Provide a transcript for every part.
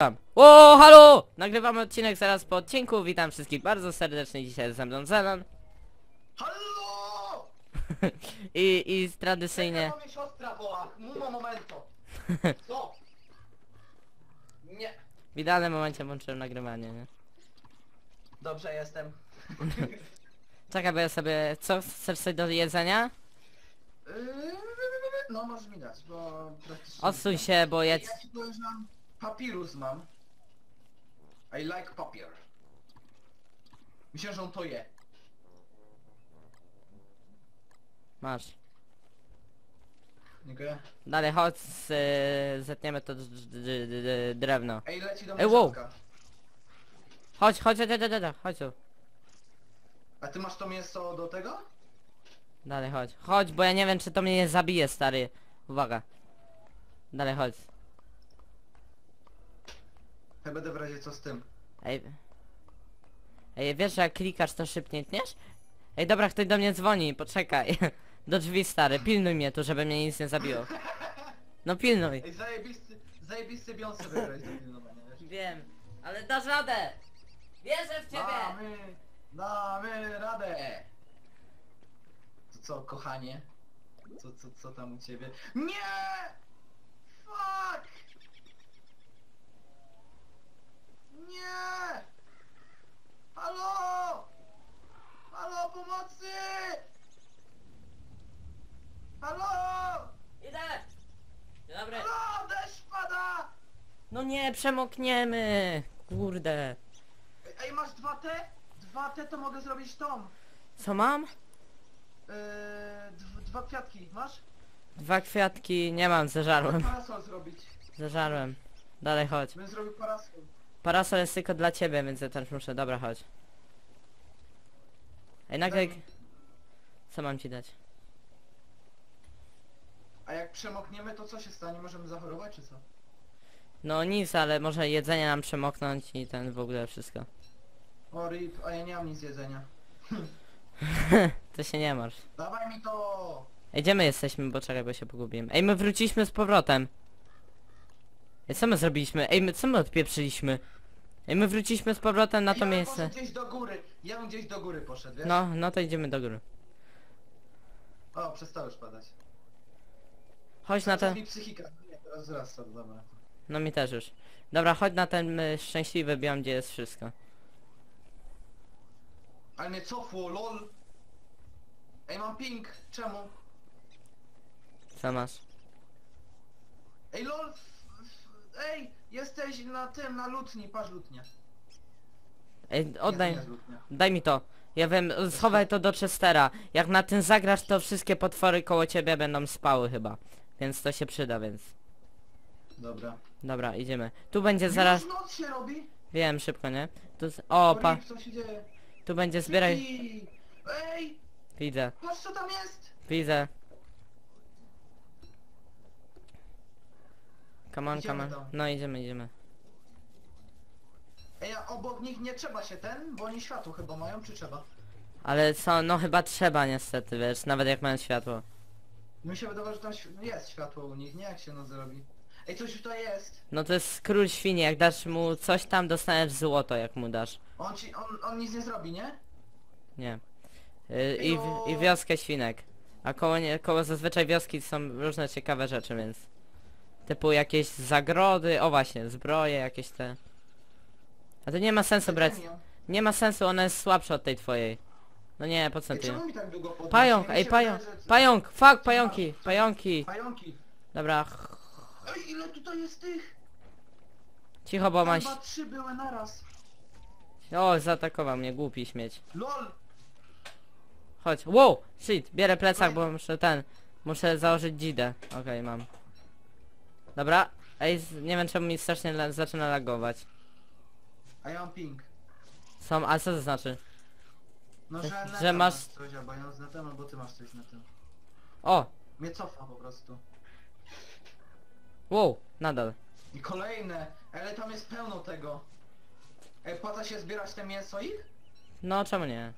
O, halo! Nagrywamy odcinek zaraz po odcinku. Witam wszystkich bardzo serdecznie. Dzisiaj jest ze mną Zenon. Halo! I tradycyjnie... Czekaj, bo mnie siostra woła. Momento. Co? Nie. W idealnym momencie włączyłem nagrywanie, nie? Dobrze, jestem. Czekaj, bo ja sobie... Co? Chcesz coś do jedzenia? No możesz mi dać, bo praktycznie... Odsuń się, bo ja... Ja ci powiem, że mam papirus mam. I like papier. Myślę, że on to je. Masz. Dziękuję. Dalej, chodź, zetniemy to drewno. Ej, leci do mnie Ej, wow. siatka. Chodź, chodź tu. A ty masz to mięso do tego? Dalej, chodź. Chodź, bo ja nie wiem, czy to mnie nie zabije, stary. Uwaga. Dalej, chodź. Ja będę w razie co z tym. Ej. Ej, wiesz, że jak klikasz, to szybciej tniesz? Ej, dobra, ktoś do mnie dzwoni, poczekaj. Do drzwi, stary, pilnuj mnie tu, żeby mnie nic nie zabiło. No pilnuj. Ej, zajebisty Beyoncé wygrać do pilnowania, wiesz? Wiem, ale dasz radę! Wierzę w Damy radę! To co, kochanie? Co tam u ciebie? Nie! Fuck! Nie! Halo! Halo, pomocy! Halo! Idę! Dzień dobry. Halo, deszcz pada! No nie, przemokniemy! Kurde. Ej, masz 2T? 2T to mogę zrobić tą. Co mam? Dwa kwiatki, masz? 2 kwiatki, nie mam, zeżarłem. Parasol zrobić. Zeżarłem. Dalej, chodź. Bym zrobił parasol. Parasol jest tylko dla ciebie, więc ja też muszę. Dobra, chodź. Ej, nagle... Daj mi. Co mam ci dać? A jak przemokniemy, to co się stanie? Możemy zachorować, czy co? No nic, ale może jedzenie nam przemoknąć i ten w ogóle wszystko. O rip, a ja nie mam nic z jedzenia. To się nie martw. Dawaj mi to! Ej, gdzie my jesteśmy? Bo czekaj, bo się pogubiłem. Ej, my wróciliśmy z powrotem. Ej, co my zrobiliśmy? Ej, co my odpieprzyliśmy? Ej, my wróciliśmy z powrotem na to Ja bym miejsce. poszedł gdzieś do góry. Ja bym gdzieś do góry poszedł, wiesz? No to idziemy do góry. O, przestało już padać. Chodź na ten... Mi psychika. Nie, teraz wzrasta, dobra. No mi też już. Dobra, chodź na ten szczęśliwy biom, gdzie jest wszystko. Ale mnie cofło, lol. Ej, mam ping. Czemu? Co masz? Ej, lol. Ej, jesteś na tym, na lutni. Patrz lutnia. Ej, Nie, oddaj... to nie jest lutnia. Daj mi to. Ja wiem, schowaj to do Chestera. Jak na tym zagrasz, to wszystkie potwory koło ciebie będą spały chyba. Więc to się przyda, więc... Dobra. Dobra, idziemy. Tu będzie zaraz... Już noc się robi? Wiem, szybko, nie? Tu... O, pa... Co się dzieje? Tu będzie zbieraj... Fiki! Ej, Widzę, patrz co tam jest! widzę. Come on, Idziemy come on. tam. No, idziemy. Ej, a obok nich nie trzeba się bo oni światło chyba mają, czy trzeba? Ale co, no chyba trzeba niestety, wiesz, nawet jak mają światło. Mi się wydawało, że tam jest światło u nich, nie? Jak się noc robi. Ej, coś tutaj jest! No to jest król świni, jak dasz mu coś tam, dostaniesz złoto, jak mu dasz. On nic nie zrobi, nie? Nie. I wioskę świnek. A koło zazwyczaj wioski są różne ciekawe rzeczy, więc... Typu jakieś zagrody, o właśnie, zbroje jakieś te... A to nie ma sensu brać... Tytanium. Nie ma sensu, ona jest słabsza od tej twojej. No nie, po co Ej, ty? czemu mi tak długo podnosi? Pająk, Mi ej się pająk, wydaje, że- pająk, fuck, pająki, pająki. Pająki! Dobra, Ej, ile tutaj jest tych? cicho, bo Tam maś... chyba 3 były naraz. O, zaatakował mnie, głupi śmieć. LOL! Chodź, wow, shit, bierę plecak, bo muszę założyć dzidę. Okej, mam. Dobra, ej, nie wiem czemu mi strasznie zaczyna lagować. A ja mam ping. A co to znaczy? No, Że że masz- coś, albo ja z netem, albo ty masz coś na tym. O, Mnie cofa po prostu. wow, nadal. I kolejne! Ale tam jest pełno tego. Ej, opłaca się zbierać te mięso ich? No, czemu nie?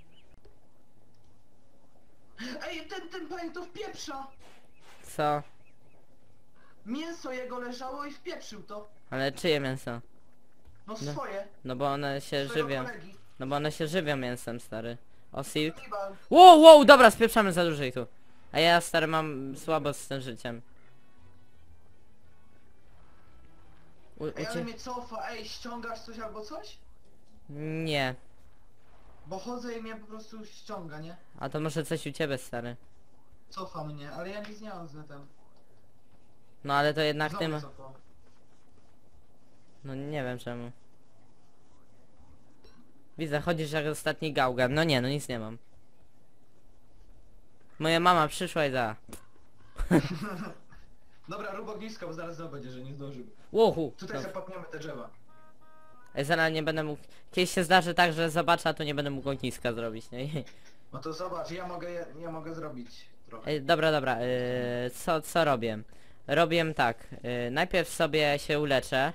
Ej, ten pająk to wpieprza! Co? Mięso jego leżało i wpieprzył to. Ale czyje mięso? No No. swoje. No bo one się Swojego żywią. kolegi. No bo one się żywią mięsem, stary. O silk. Kanibal. Wow, wow, dobra, spieprzamy za dużo ich tu. A ja, stary, mam słabo z tym życiem. Ej, ale mnie cofa, ej, ściągasz coś albo coś? Nie. Bo chodzę i mnie po prostu ściąga, nie? A to może coś u ciebie, stary. Cofa mnie, ale ja nic nie mam z netem. No ale to jednak Znowu tym... cofał. No nie wiem czemu. Widzę, chodzisz jak ostatni gałgan. No nie, no nic nie mam. Moja mama przyszła i da. Dobra, rób ognisko, bo zaraz zobaczę, że nie zdążył. Łohu! Tutaj No. sobie popniemy te drzewa. Ej, zaraz nie będę mógł... Kiedyś się zdarzy tak, że zobaczę, a tu nie będę mógł ogniska zrobić, nie? No to zobacz, ja mogę zrobić trochę. Ej, dobra, co robię? Robię tak, najpierw sobie się uleczę.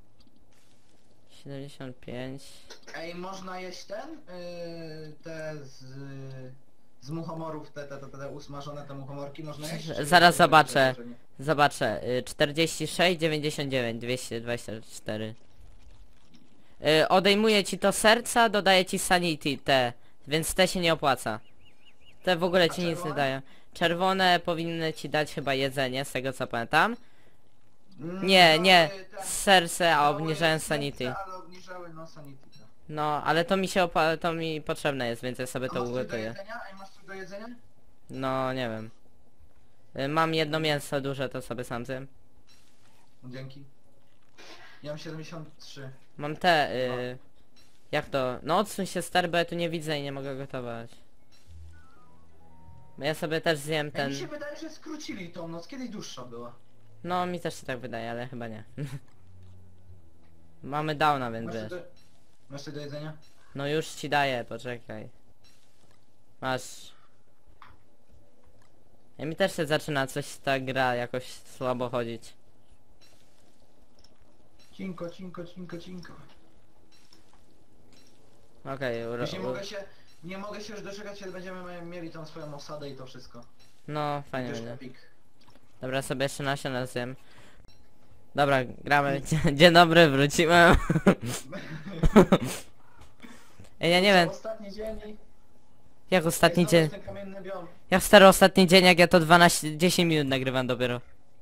75... Ej, można jeść te z muchomorów, te usmażone te muchomorki, można jeść? Czy Zaraz to zobaczę. że nie? Zobaczę, 46, 99, 224. Odejmuję ci to serca, dodaję ci sanity te, więc te się nie opłaca. Te w ogóle A ci nic nie czerwone? dają. Czerwone powinny ci dać chyba jedzenie, z tego co pamiętam. Mm, Nie, nie, dały ten- serce, a dały obniżałem serce, sanity. Ale obniżały no sanity. Tak. No, ale to mi się to mi potrzebne jest, więc ja sobie A to masz coś do ugotuję. jedzenia? Ej, masz coś do jedzenia? No, nie wiem. Mam jedno mięso duże, to sobie sam zjem. No, dzięki. Ja mam 73. Mam te, jak to? No odsuń się, stary, bo ja tu nie widzę i nie mogę gotować. Ja sobie też zjem Ej, ten... mi się wydaje, że skrócili tą noc, kiedyś dłuższa była. No, mi też się tak wydaje, ale chyba nie. Mamy downa, więc Masz coś wiesz. masz coś do jedzenia? No już ci daję, poczekaj. Masz... Ja mi też się zaczyna coś ta gra jakoś słabo chodzić. Cinko, cinko, cinko, cinko. Okej, Już nie mogę się już doczekać, kiedy będziemy mieli tą swoją osadę i to wszystko. No, fajnie Też będzie. epik. Dobra, sobie jeszcze nasiona zjem. Dobra, gramy. Dzień dobry, wróciłem. Ej, ja nie wiem, Ostatni dzień i... jak ostatni dzień. Ten kamienny biom. Ja stary ostatni dzień, jak ja to 10 minut nagrywam dopiero.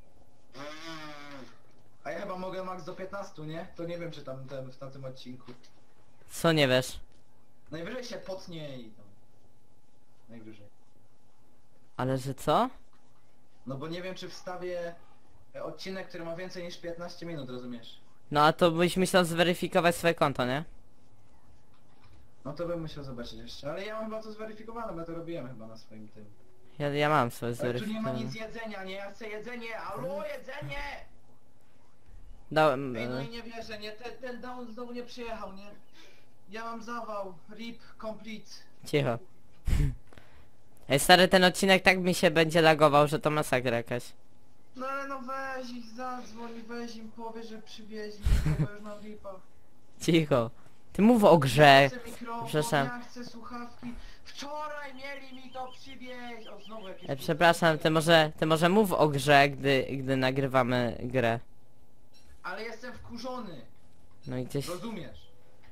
A ja chyba mogę max do 15, nie? To nie wiem, czy tam w tamtym odcinku. Co nie wiesz? Najwyżej się potnie i tam... Najwyżej. Ale że co? No bo nie wiem, czy wstawię odcinek, który ma więcej niż 15 minut, rozumiesz? No a to byś musiał zweryfikować swoje konto, nie? No to bym musiał zobaczyć jeszcze, ale ja mam chyba to zweryfikowane, bo ja to robiłem chyba na swoim tym. Ja mam swoje Ale tu nie ma zweryfikowane. nic jedzenia, nie? Ja chcę jedzenie! Allo, jedzenie! Dałem... Ej, no i nie wierzę, nie? Ten down znowu nie przyjechał, nie? Ja mam zawał. RIP complete. Cicho. Ej stary, ten odcinek tak mi się będzie lagował, że to masakra jakaś. No ale no weź ich, zadzwoń, weź im, powie, że przywieźli, bo już mam RIPa. Cicho. Ty mów o grze. Ja chcę mikrofon, Przepraszam. ja chcę słuchawki. Wczoraj mieli mi to przywieźć! O, znowu jakieś... Przepraszam, ty może mów o grze, gdy nagrywamy grę. Ale jestem wkurzony, No i gdzieś... rozumiesz?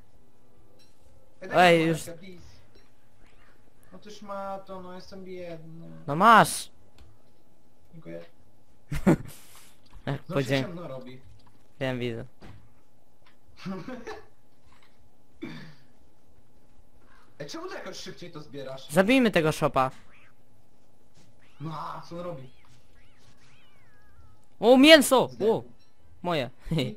Ej, już... No toż ma to, no jestem biedny. No masz! Dziękuję. Ech, No się podzięk... ciemno robi. Wiem, widzę. Ej, czemu ty jakoś szybciej to zbierasz? Zabijmy tego szopa. No, a co on robi? O, mięso! O, Zdechł. moje.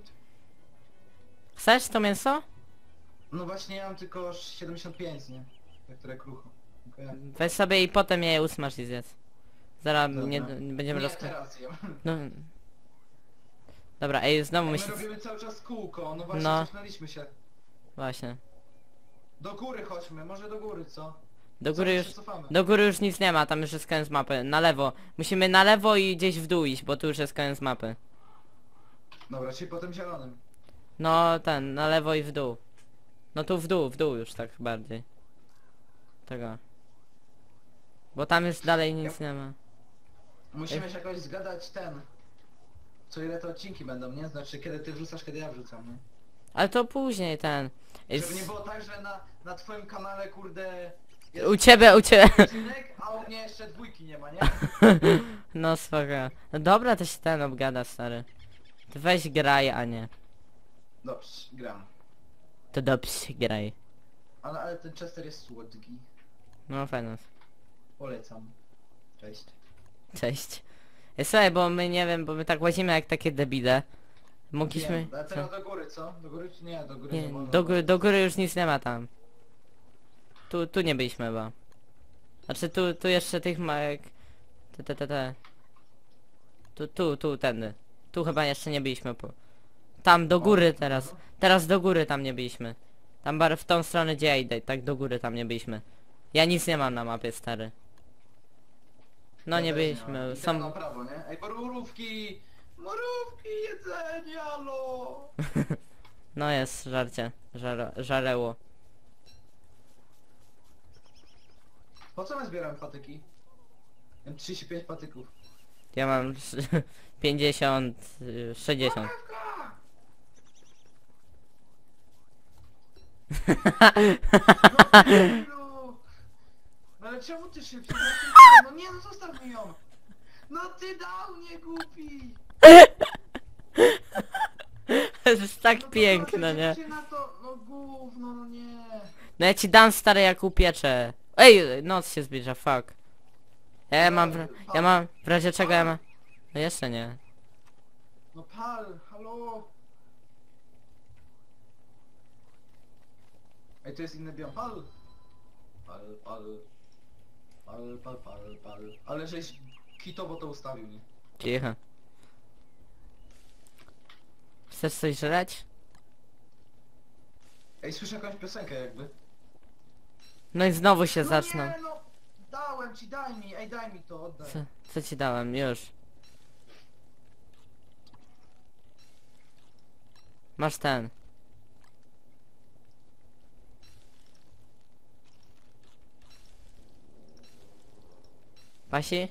Chcesz to mięso? No właśnie ja mam tylko 75, nie? Tak, które krucho. Dziękuję. Weź sobie i potem je usmaż i zjedz. Zaraz Dobra. nie będziemy Nie, roz... teraz jem. No. Dobra, ej, znowu My myśl... robimy cały czas kółko, no właśnie No. cofnęliśmy się. Właśnie. Do góry chodźmy, może do góry, co? Do Co góry my już... się cofamy? Do góry już nic nie ma, tam już jest koniec mapy. Na lewo. Musimy na lewo i gdzieś w dół iść, bo tu już jest koniec mapy. Dobra, czyli po tym zielonym. No ten, na lewo i w dół. No tu w dół już tak bardziej. Tego. Bo tam już dalej nic nie ma. Musimy się jakoś zgadać ten. Co ile te odcinki będą, nie? Znaczy kiedy ty wrzucasz, kiedy ja wrzucam, nie? Ale to później ten. Żeby nie było tak, że na twoim kanale, kurde... U ciebie. odcinek, a u mnie jeszcze dwójki nie ma, nie? No spoko. No dobra, to się ten obgada, stary. Ty weź graj, a nie. Dobrze, gram. To dobrze graj. Ale ten Chester jest słodki. No fajnie. Polecam. Cześć. Cześć. Słuchaj, bo my nie wiem, bo my tak łazimy jak takie debile. Mogliśmy... Wiem, a teraz Co? do góry, co? Do góry czy nie? Do góry Nie, wolno. do góry już nic nie ma tam. Tu nie byliśmy chyba. Znaczy tu jeszcze tych małek... Te. Tu, tędy. Tu chyba jeszcze nie byliśmy. Tam do góry teraz. Teraz do góry tam nie byliśmy. Tam w tą stronę gdzie ja idę, tak do góry tam nie byliśmy. Ja nic nie mam na mapie, stary. No nie Ja też byliśmy. mam. I tam na Są... prawo, nie? Ej, borówki! Mrówki, jedzenie, halo! No jest, żarcie. Żareło. Po co my zbieramy patyki? Mam 35 patyków. Ja mam 50, 60. Marchewka! No ale czemu ty szybciej? No nie, no zostaw mi ją! No ty dał mnie, głupi! To jest tak No to piękne, proszę, nie? się na to, no gówno, no nie. No ja ci dam, stary, jak upieczę. Ej, noc się zbliża, fuck. Ja mam, w razie czego ja mam... No jeszcze nie. No pal, halo! Ej, to jest inny biom, pal! Pal. Ale żeś kitowo to ustawił, nie? Cicho. Chcesz coś żreć? Ej, słyszę jakąś piosenkę jakby. No i znowu się No zaczną. nie, no! Dałem ci, daj mi, ej daj mi to, oddaj. Co ci dałem? Już. Masz ten. Pasi?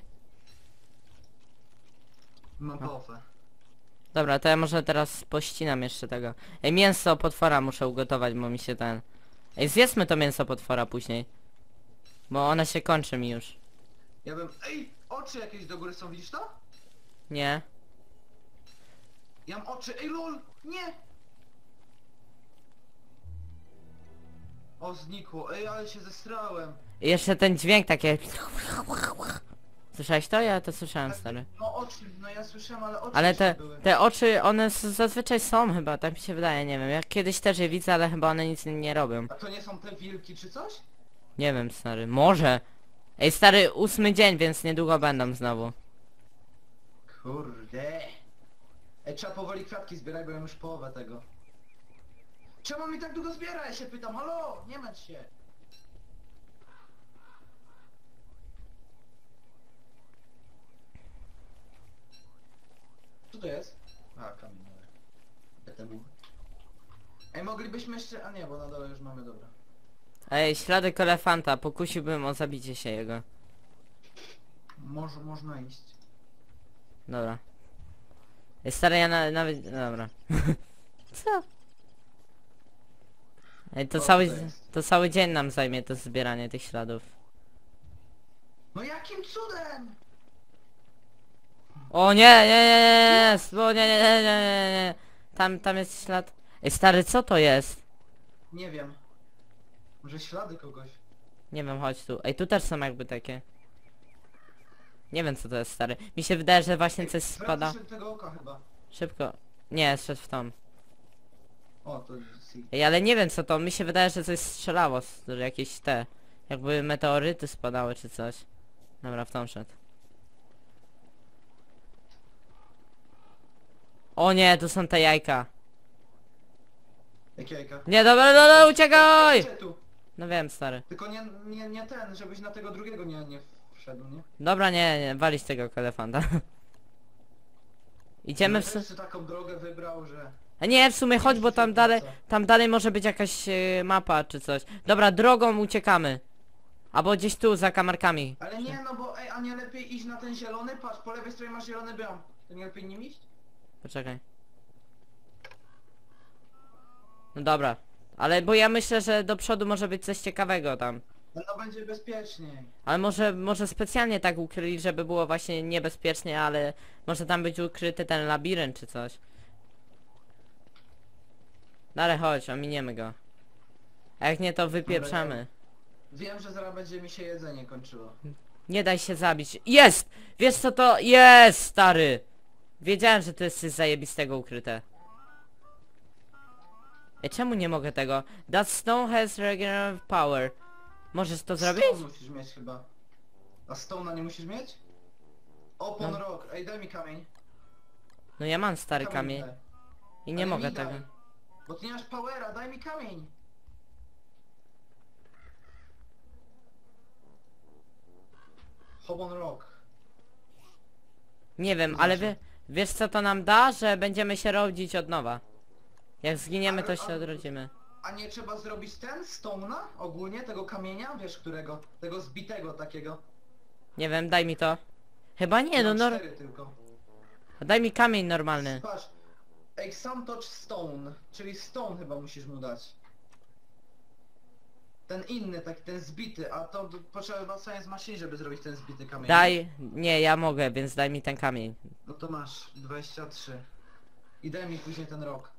Mam pofę. Dobra, to ja może teraz pościnam jeszcze tego. Ej, mięso potwora muszę ugotować, bo mi się ten... Ej, zjedzmy to mięso potwora później. Bo ona się kończy mi już. Ja bym... Ej! Oczy jakieś do góry są, widzisz to? Nie? Ja mam oczy, ej lol! Nie! O, znikło, ej, ale się zestrałem. I jeszcze ten dźwięk takie... Słyszałeś to? Ja to słyszałem, Tak, stary. no oczy, no ja słyszałem, ale oczy Ale jeszcze były. te oczy, one zazwyczaj są chyba, tak mi się wydaje, nie wiem. Ja kiedyś też je widzę, ale chyba one nic nie robią. A to nie są te wilki czy coś? Nie wiem, stary, może. Ej, stary, 8 dzień, więc niedługo będą znowu. Kurde. Ej, trzeba powoli kwiatki zbierać, bo ja mam już połowę tego. Czemu mi tak długo zbiera? Ja się pytam, halo, nie męcz się. Co to jest? A, kamień. Temu. Ej, moglibyśmy jeszcze... A nie, bo na dole już mamy, dobra. Ej, ślady kolefanta, pokusiłbym o zabicie się jego. Może, można iść. Dobra. Ej, stary, ja nawet... Dobra. Co? Ej, Co to jest? to cały dzień nam zajmie to zbieranie tych śladów. No jakim cudem? O nie, bo nie. Tam jest ślad. Ej, stary, co to jest? Nie wiem. Może ślady kogoś. Nie wiem, chodź tu. Ej, tu też są jakby takie. Nie wiem co to jest, stary. Mi się wydaje, że właśnie coś spada. Wracasz do tego oka chyba. Szybko. Nie, szedł w tom. O, to jest... Ej, ale nie wiem co to. Mi się wydaje, że coś strzelało. Że jakieś te... Jakby meteoryty spadały czy coś. Dobra, w tom szedł. O nie, tu są te jajka. Jakie jajka? Nie, dobra, uciekaj! Gdzie tu? No wiem, stary. Tylko nie ten, żebyś na tego drugiego nie wszedł, nie? Dobra, nie, walić tego elefanta. Idziemy w... Jeszcze taką drogę wybrał, że... A nie, w sumie chodź, bo tam dalej może być jakaś mapa czy coś. Dobra, drogą uciekamy. Albo gdzieś tu, za kamarkami. Ale nie, no bo ej, a nie lepiej iść na ten zielony? Patrz, po lewej stronie masz zielony biom. To nie lepiej nim iść? Poczekaj. No dobra. Ale bo ja myślę, że do przodu może być coś ciekawego tam. No będzie bezpieczniej. Ale może specjalnie tak ukryli, żeby było właśnie niebezpiecznie, ale może tam być ukryty ten labirynt czy coś. Dalej chodź, ominiemy go. A jak nie to wypieprzamy. Wiem, że zaraz będzie mi się jedzenie kończyło. Nie daj się zabić. Jest! Wiesz co to? Jest, stary! Wiedziałem, że to jest coś zajebistego ukryte. Czemu nie mogę tego? That stone has regenerative power. Możesz to zrobić? Stone musisz mieć chyba. A stone'a nie musisz mieć? Open No. rock. Ej, daj mi kamień. No ja mam stary kamień. daj. I nie Ale mogę mi tego. daj. Bo ty nie masz powera, daj mi kamień. Open rock. Nie wiem, To ale znaczy? wiesz co to nam da? Że będziemy się rodzić od nowa. Jak zginiemy, to się odrodzimy. A nie trzeba zrobić ten stone'a ogólnie, tego kamienia? Wiesz którego? Tego zbitego takiego. Nie wiem, daj mi to. Chyba nie, no Mam 4 tylko. daj mi kamień normalny. Patrz. Ej, some touch stone. Czyli stone chyba musisz mu dać. Ten inny, taki ten zbity, a to potrzeba science machine, żeby zrobić ten zbity kamień. Daj, nie, ja mogę, więc daj mi ten kamień. No to masz 23. I daj mi później ten rok.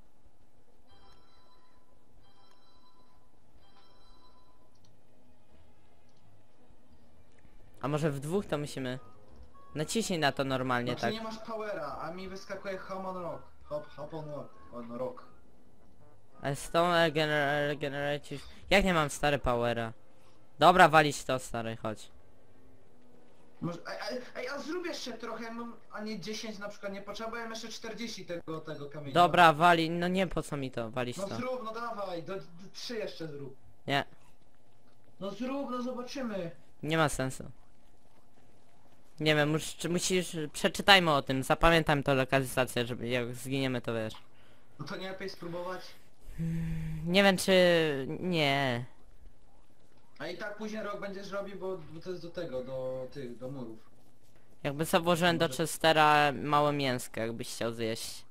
A może w dwóch to musimy... Naciśnij na to normalnie, Znaczy tak. nie masz powera, a mi wyskakuje hop on rock. Hop on rock. Ale stone regenerative... Jak nie mam stary powera? Dobra, walić to stary, chodź. Może, ej, a zrób jeszcze trochę, a nie 10 na przykład, nie potrzebujemy jeszcze 40 tego kamienia. Dobra, wali, no nie po co mi to, walić No to. zrób, no dawaj, do 3 jeszcze zrób. Nie, No zrób, no zobaczymy. nie ma sensu. Nie wiem, musisz... Przeczytajmy o tym, zapamiętam to lokalizację, żeby jak zginiemy to wiesz. No to nie lepiej spróbować. Nie wiem czy... Nie. A i tak później rok będziesz robił, bo to jest do tego, do murów. Jakby sobie włożyłem do Może- Chestera małe mięsko, jakbyś chciał zjeść.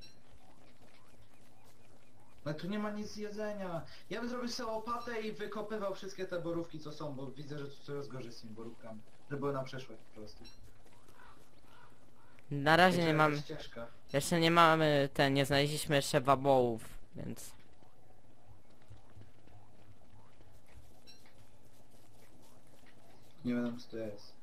Ale tu nie ma nic z jedzenia. Ja bym zrobił sobie łopatę i wykopywał wszystkie te borówki co są, bo widzę, że tu coraz gorzej z tymi borówkami. Żeby były na przyszłość po prostu. Na razie Wiecie, nie mam... jakaś ścieżka. Jeszcze nie mamy nie znaleźliśmy jeszcze wabołów, więc... Nie wiem co to jest.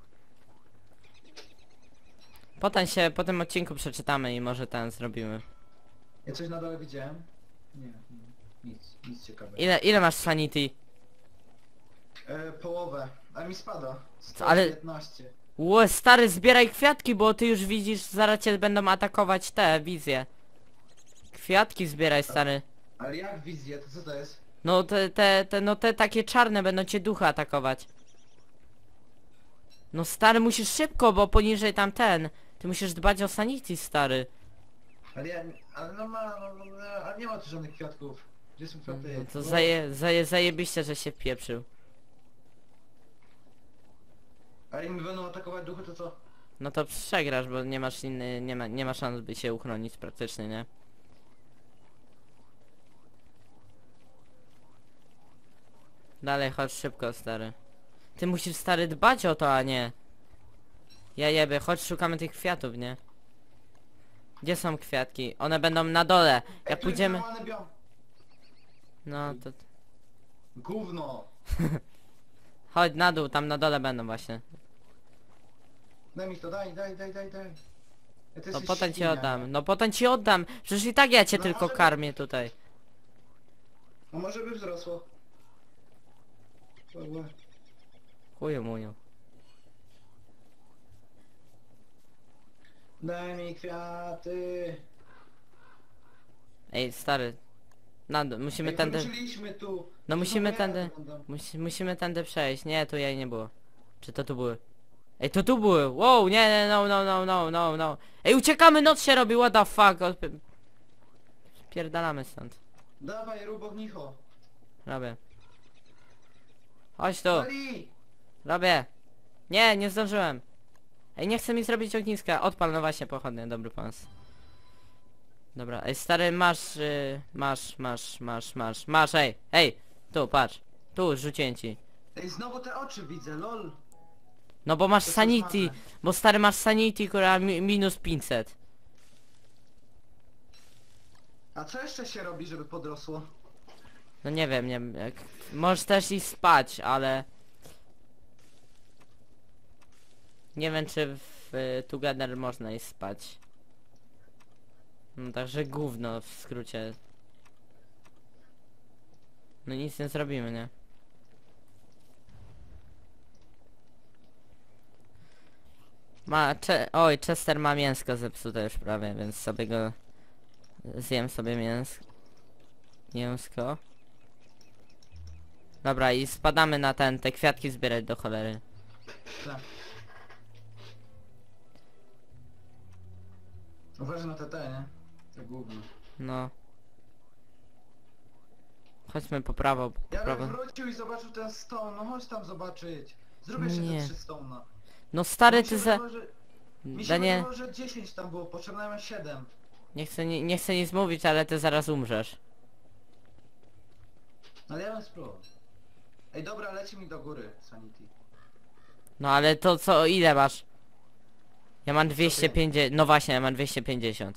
Po tym odcinku przeczytamy i może ten zrobimy. Ja coś na dole widziałem? Nie, nic ciekawego. Ile masz sanity? Połowę, a mi spada. Ale- 115. Ło, stary, zbieraj kwiatki, bo ty już widzisz, zaraz cię będą atakować te wizje. Kwiatki zbieraj, stary. Ale jak wizję, to co to jest? No no te takie czarne będą cię duchy atakować. No stary, musisz szybko, bo poniżej tam ty musisz dbać o sanity, stary. Ale ale nie ma tu żadnych kwiatków. Gdzie są kwiaty? No to zajebiście, że się wpieprzył. A jak mi będą atakować duchy, to co? No to przegrasz, bo nie masz nie ma szans, by się uchronić praktycznie, nie? Dalej, chodź szybko, stary. Ty musisz, stary, dbać o to, a nie... Ja jebie, chodź szukamy tych kwiatów, nie? Gdzie są kwiatki? One będą na dole. Ej, Jak tu jest pójdziemy... normalny biom. No to... Gówno! Chodź na dół, tam na dole będą właśnie. Daj mi to, daj. Ja, ty No jesteś potem ci świnia. oddam. No potem ci oddam. Przecież i tak ja cię No tylko może- karmię tutaj. No może by wzrosło. Dobra. Chuju muju. Daj mi kwiaty. Ej, stary. Na dół, musimy Ej, tędy... wróciliśmy tu. No Tu musimy są tędy... kwiaty będą. Musimy tędy przejść. Nie, tu jej nie było. Czy to tu były? Ej, to tu były! Wow, nie, no. Ej, uciekamy, noc się robi, what the fuck? Spierdalamy stąd. Dawaj, rób ognicho. Robię. Chodź tu, Pali! robię. Nie, nie zdążyłem. Ej, nie chce mi zrobić ogniska. Odpal, no właśnie, pochodnie, dobry pomysł. Dobra, ej stary, masz, ej, tu, patrz, tu, rzuciłem ci. Ej, znowu te oczy widzę, lol. No bo masz To co sanity, smażę? bo stary masz sanity, która minus 500. A co jeszcze się robi, żeby podrosło? No nie wiem, nie wiem, jak... Możesz też iść spać, ale... Nie wiem, czy w Together można iść spać. No także gówno w skrócie. No nic nie zrobimy, nie? Oj, Chester ma mięsko zepsute już prawie, więc sobie go... Zjem sobie mięsko. Dobra, i spadamy na te kwiatki zbierać do cholery. Tak. Uważaj na TT, nie? To gówno. No. Chodźmy po prawo, po Ja prawo. bym wrócił i zobaczył ten stone, no chodź tam zobaczyć. Zrób jeszcze Nie. te 3 stone'a. No stary, Mi ty się za... wydawało, że- Mi się Daniel, wydawało, że 10 tam było, potrzebne mam 7. nie chcę nic mówić, ale ty zaraz umrzesz. Ale ja bym spróbował. Ej dobra, leci mi do góry, Sanity. No ale to co, ile masz? Ja mam 250, no właśnie, ja mam 250.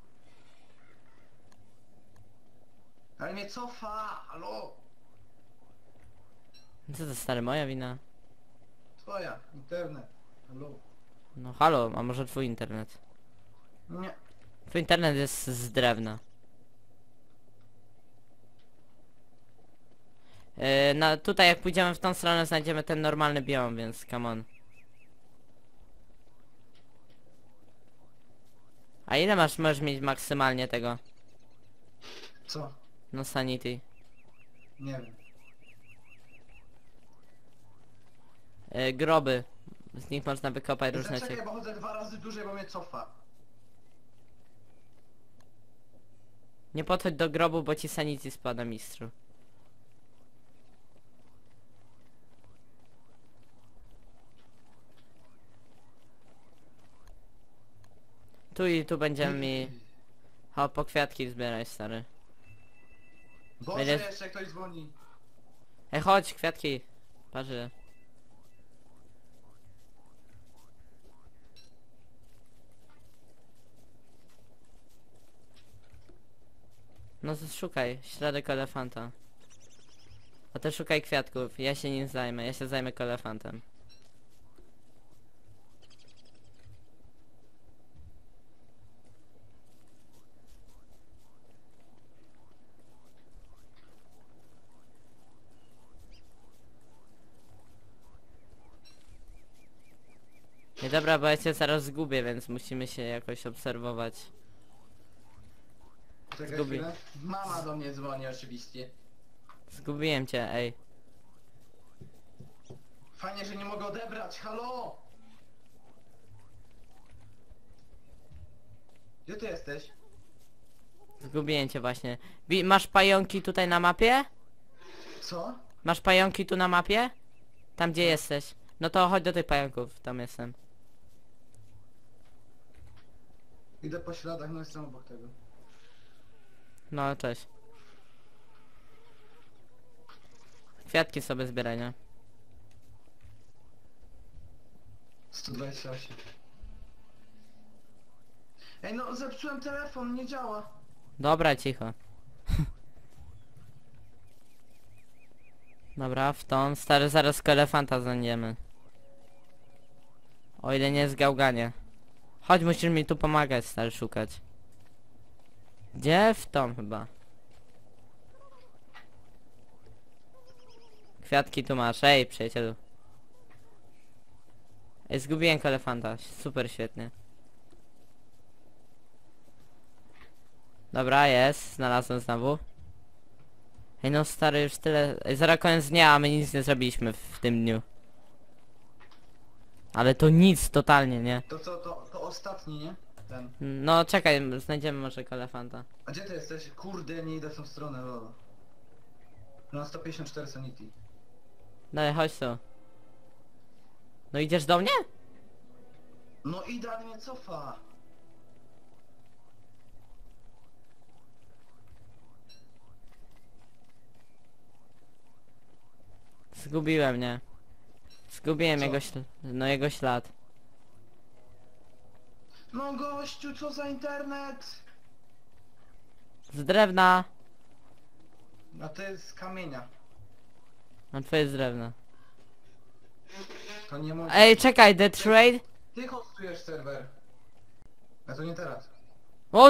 Ale mnie cofa, halo! Co to stary, moja wina? Twoja, internet. Halo. No halo, a może twój internet? Nie. Twój internet jest z drewna. Tutaj jak pójdziemy w tą stronę znajdziemy ten normalny biom, więc come on. A ile możesz mieć maksymalnie tego? Co? No sanity. Nie wiem. Groby. Z nich można wykopać różne Zaczekaj, bo chodzę 2 razy dłużej, bo mnie cofa. Nie podchodź do grobu, bo ci sanity spada, mistrzu. Tu i tu będziemy mi... O, po kwiatki zbieraj, stary. Boże, Będzie- jeszcze ktoś dzwoni. Ej, chodź, kwiatki. Parzy. No to szukaj, śladek elefanta. A ty szukaj kwiatków, ja się nim zajmę, ja się zajmę elefantem. Nie dobra, bo ja cię zaraz zgubię, więc musimy się jakoś obserwować. Czekaj Zgubi. chwilę. Mama do mnie dzwoni oczywiście. Zgubiłem cię, ej. Fajnie, że nie mogę odebrać, halo! Gdzie ty jesteś? Zgubiłem cię właśnie. Masz pająki tutaj na mapie? Co? Masz pająki tu na mapie? Tam gdzie jesteś. No to chodź do tych pająków, tam jestem. Idę po śladach, no jestem obok tego. No, cześć. Kwiatki sobie zbieraj, nie? 128. Ej no, zepsułem telefon, nie działa. Dobra, cicho. Dobra, w tą stary zaraz elefanta znajdziemy. O ile nie jest gałganie. Chodź, musisz mi tu pomagać, stary, szukać. Gdzie? W tą chyba. Kwiatki tu masz, ej przyjacielu. Ej, zgubiłem elefanta, super świetnie. Dobra, jest, znalazłem znowu. Ej no stary, już tyle... Ej, zaraz koniec dnia, a my nic nie zrobiliśmy w tym dniu. Ale to nic, totalnie, nie? To co, to ostatni, nie? Ten. No czekaj, znajdziemy może elefanta. A gdzie ty jesteś? Kurde, nie idę w tą stronę, lolo. No 154 sanity. Daj, chodź tu. No idziesz do mnie? No idę, ale mnie cofa. Zgubiłem, nie? Zgubiłem Co? jego ślad. No gościu, co za internet? Z drewna! A to jest z kamienia. A twoje z drewna. To nie może... Ej, czekaj, the trade? Ty hostujesz serwer. A to nie teraz. O,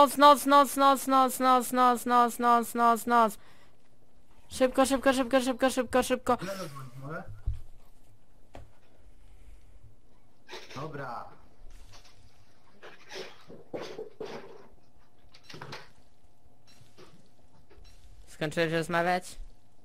noc! Szybko. Ile zadzwonić mogę? Dobra. Skończyłeś rozmawiać?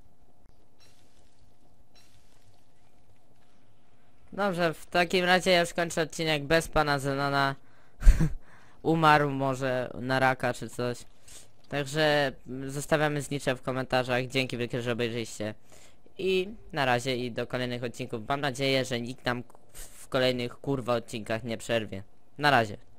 Dobrze, w takim razie ja już kończę odcinek bez pana Zenona. Umarł może na raka czy coś. Także zostawiamy znicze w komentarzach. Dzięki wielkie, że obejrzeliście. I na razie i do kolejnych odcinków. Mam nadzieję, że nikt nam w kolejnych kurwa odcinkach nie przerwie. Na razie.